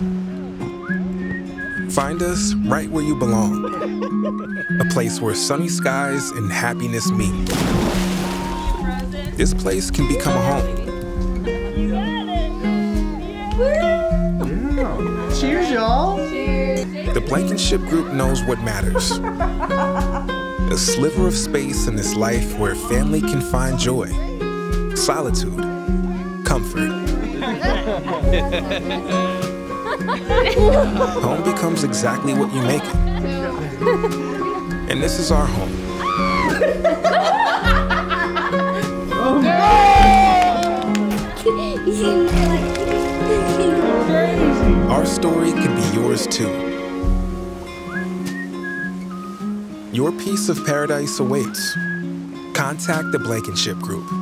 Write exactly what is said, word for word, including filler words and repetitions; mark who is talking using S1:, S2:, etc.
S1: Find us right where you belong. A place where sunny skies and happiness meet. This place can become a home.
S2: Cheers, y'all.
S1: The Blankenship Group knows what matters. A sliver of space in this life where family can find joy, solitude, comfort. Home becomes exactly what you make it. And this is our home. Our story could be yours too. Your piece of paradise awaits. Contact the Blankenship Group.